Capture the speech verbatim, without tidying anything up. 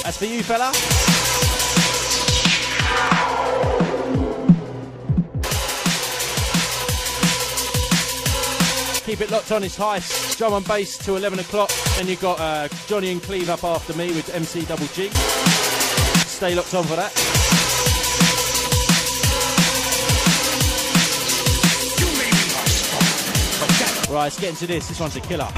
That's for you, fella. Keep it locked on, it's Heist. Drum and bass till eleven o'clock. Then you've got uh, Johnny and Cleve up after me with M C Double G. Stay locked on for that. Right, let's get into this. This one's a killer.